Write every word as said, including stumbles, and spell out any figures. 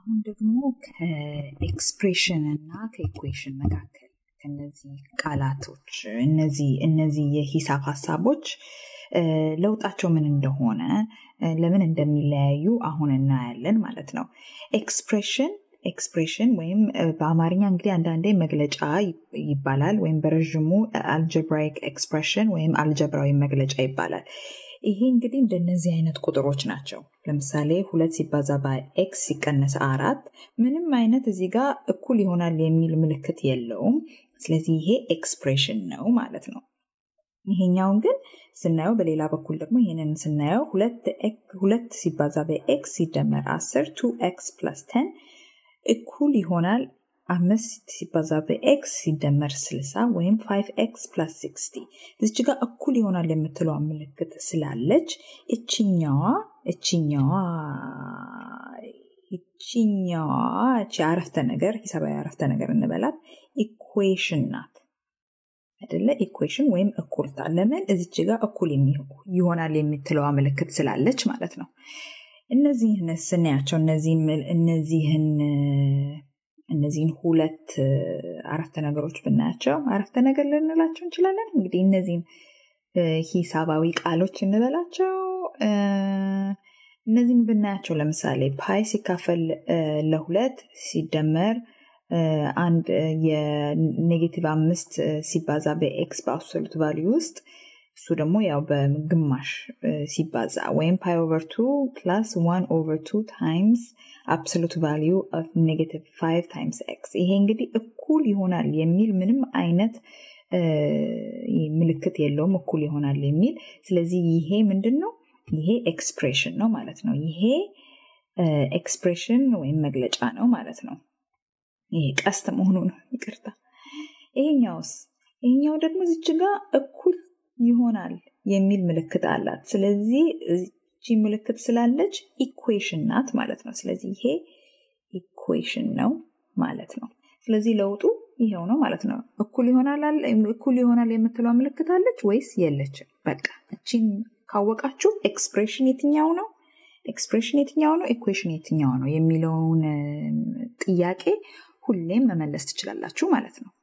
አሁን ደግሞ ከኤክስፕሬሽን እና ከኢኩዌሽን መካከል ከነዚህ ቃላቶች እነዚህ እነዚህ የሂሳብ ሐሳቦች ለውጣቸው ምን እንደሆነ ለምን እንደሚለያዩ አሁን እናያለን ማለት ነው። ኤክስፕሬሽን ኤክስፕሬሽን ወይም በአማርኛ እንግዲህ አንዳንዴ መግለጫ ይባላል ወይም በረጅሙ አልጀብራይክ ኤክስፕሬሽን ወይም አልጀብራዊ መግለጫ ይባላል። ይሄ እንግዲህ እንደነዚህ አይነት ቁጥሮች ናቸው። ለምሳሌ ሁለት ሲባዛ በx ሲቀነስ አራት ምንም አይነት እዚህ ጋር እኩል ይሆናል የሚል ምልክት የለውም። ስለዚህ ይሄ ኤክስፕሬሽን ነው ማለት ነው። ይሄኛውን ግን ስናየው በሌላ በኩል ደግሞ ይሄንን ስናየው ሁለት ሁለት ሲባዛ በx ሲደመር አስር ቱ ኤክስ + ቴን እኩል ይሆናል አምስት ሲባዛ በx ሲደመር ስልሳ ወይም ፋይቭ ኤክስ + ሲክስቲ። እዚህ ጋር እኩል ይሆናል የምትለው ምልክት ስላለች እቺኛዋ እቺኛዋ እቺኛዋ እቺ አረፍተ ነገር ሂሳባዊ አረፍተ ነገር እንበላት ኢኩዌሽን ናት አይደለ? ኢኩዌሽን ወይም እኩልታ። ለምን እዚህ ጋር እኩል ይሆናል የምትለው ምልክት ስላለች ማለት ነው። እነዚህን ስናያቸው እነዚህን እነዚህን እነዚህን ሁለት አረፍተ ነገሮች ብናያቸው አረፍተ ነገር ልንላቸው እንችላለን። እንግዲህ እነዚህን ሂሳባዊ ቃሎች እንበላቸው። እነዚህን ብናያቸው ለምሳሌ ፓይ ሲካፈል ለሁለት ሲደመር አንድ የኔጌቲቭ አምስት ሲባዛ በኤክስ በአብሶሉት ቫልዩ ውስጥ እሱ ደግሞ ያው በግማሽ ሲባዛ ወይም ፓይ ኦቨር ቱ ፕላስ ዋን ኦቨር ቱ ታይምስ አብሶሉት ቫልዩ ኦፍ ኔጌቲቭ ፋይቭ ታይምስ ኤክስ። ይሄ እንግዲህ እኩል ይሆናል የሚል ምንም አይነት ምልክት የለውም እኩል ይሆናል የሚል። ስለዚህ ይሄ ምንድነው? ይሄ ኤክስፕሬሽን ነው ማለት ነው። ይሄ ኤክስፕሬሽን ወይም መግለጫ ነው ማለት ነው። ይሄ ቀስት መሆኑ ነው፣ ይቅርታ። ይሄኛውስ ይሄኛው ደግሞ እዚህ ጋር እኩል ይሆናል የሚል ምልክት አላት። ስለዚህ እቺ ምልክት ስላለች ኢኩዌሽን ናት ማለት ነው። ስለዚህ ይሄ ኢኩዌሽን ነው ማለት ነው። ስለዚህ ለውጡ ይሄው ነው ማለት ነው። እኩል ይሆናል እኩል ይሆናል የምትለው ምልክት አለች ወይስ የለችም? በቃ እቺን ካወቃችሁ ኤክስፕሬሽን የትኛው ነው ኤክስፕሬሽን የትኛው ነው ኢኩዌሽን የትኛው ነው የሚለውን ጥያቄ ሁሌም መመለስ ትችላላችሁ ማለት ነው።